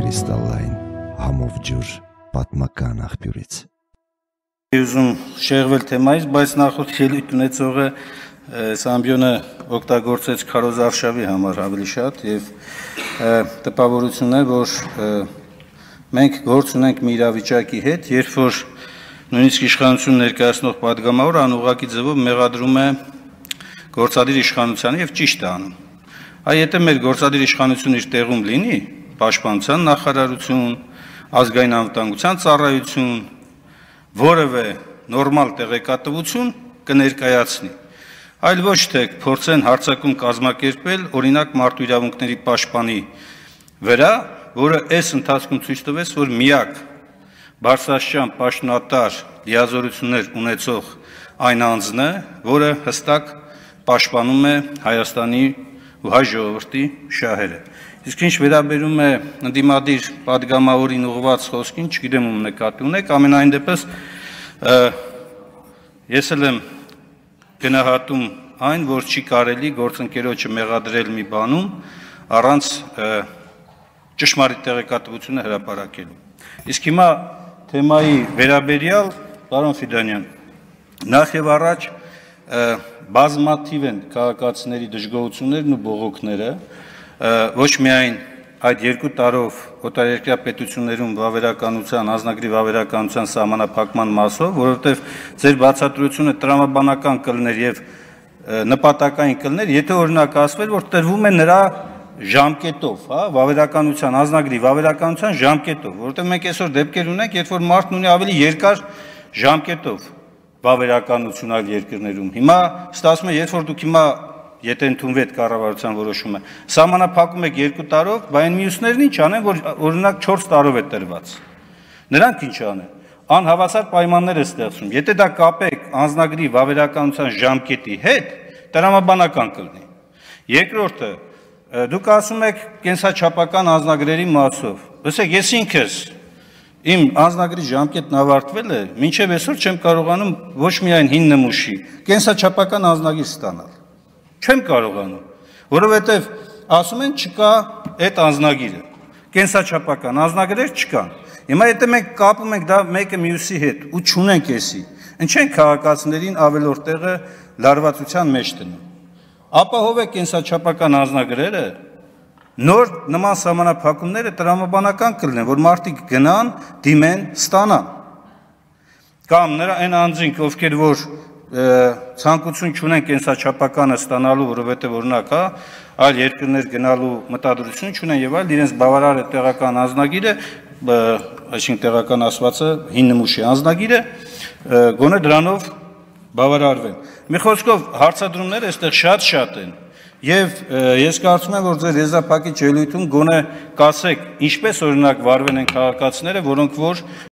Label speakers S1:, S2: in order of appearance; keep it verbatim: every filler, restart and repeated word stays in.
S1: կրիստալային համով ջուր պատմական աղբյուրից։
S2: Ուզում շեղվել թեմայից, բայց նախորդ ելույթ ունեցողը Սամբյոնը օգտագործեց Քարոզ Արշավի համար ավելի շատ եւ տպավորությունն է, որ մենք գործ ունենք մի իրավիճակի հետ, երբ որ նույնիսկ իշխանություն ներկայացնող պատգամավորը անուղղակի ձևով մեղադրում է գործադիր իշխանությանը եւ ճիշտ է անում։ Այ եթե մեր գործադիր իշխանությունը իր տեղում լինի, պաշտպանության նախարարություն, ազգային անվտանգության ծառայություն, որևէ նորմալ տեղեկատվություն կներկայացնի, այլ ոչ թե փորձեն հարձակում կազմակերպել օրինակ մարդու իրավունքների պաշտպանի վրա, որը այս ընթացքում ցույց տվեց, որ միակ բարձրաստիճան պաշտոնատար լիազորություններ ունեցող այն անձն է, որը հստակ պաշտպանում է Հայաստանի ու հայ ժողովրդի շահերը։ Իսկ ինչ վերաբերում է ընդդիմադիր պատգամավորին ուղղված խոսքին, չգիտեմ ում նկատի ունեք, ամենայն դեպս ես էլ եմ գնահատում այն, որ չի կարելի գործընկերոջը մեղադրել մի բանում առանց ճշմարիտ տեղեկատվությունը հրապարակելու։ Իսկ հիմա թեմայի վերաբերյալ, պարոն Ֆիդանյան, նախ եւ առաջ բազմաթիվ են քաղաքացիների դժգոհություններն ու բողոքները, ոչ միայն այդ երկու տարով օտարերկրյա պետություններում վավերականության, անձնագրի վավերականության սահմանափակման մասով, որովհետև ձեր բացատրությունը տրամաբանական կլներ եւ նպատակային կլներ, եթե օրինակ ասվեր, որ տրվում է նրա ժամկետով, հա, վավերականության, անձնագրի վավերականության ժամկետով, որովհետև մենք այսօր դեպքեր ունենք, երբ որ մարդն ունի ավելի երկար ժամկետով վավերականություն այլ երկրներում։ Հիմա ստացվում է, երբ որ դուք հիմա եթե ընդունվի այդ կառավարության որոշումը, սահմանափակում եք երկու տարով, բայց այն մյուսներն ինչ անեն, որ օրինակ չորս տարով է տրված։ Նրանք ինչ անեն։ Անհավասար պայմաններ է ստեղծում։ Եթե դա կապեք անձնագրի վավերականության ժամկետի հետ, տրամաբանական կլինի։ Երկրորդը, դուք ասում եք կենսաչափական անձնագրերի մասով։ Լսեք, ես ինքս իմ անձնագրի ժամկետն ավարտվել է, մինչև այսօր չեմ կարողանում ոչ միայն հին նմուշի, կենսաչափական անձնագիր ստանալ։ Չեմ կարողանում, որովհետև ասում են չկա այդ անձնագիրը, կենսաչափական անձնագրեր չկան։ Հիմա եթե մենք կապում ենք դա մեկը մյուսի հետ ու չունենք էսի, ինչ են քաղաքացիներին ավելորդ տեղը լարվածության մեջ դնում։ Ապահովեք կենսաչափական անձնագրերը, նոր նման սահմանափակումները տրամաբանական կլինեն, որ մարդիկ գնան, դիմեն, ստանան։ Կամ նրա այն անձինք, ովքեր որ ցանկություն չունեն կենսաչափականը ստանալու, որովհետև օրինակ, հա, այլ երկրներ գնալու մտադրություն չունեն եւ այլ, իրենց բավարար է տեղական անձնագիրը, այսինքն տեղական ասվածը հին նմուշի անձնագիրը, գոնե դրանով բավարարվեն։ Մի խոսքով հարցադրումները այստեղ շատ-շատ են։ Եվ ես կարծում եմ, որ ձեր եզրափակիչ ելույթում գոնե կասեք, ինչպես օրինակ վարվել են քաղաքացիները, որոնք որ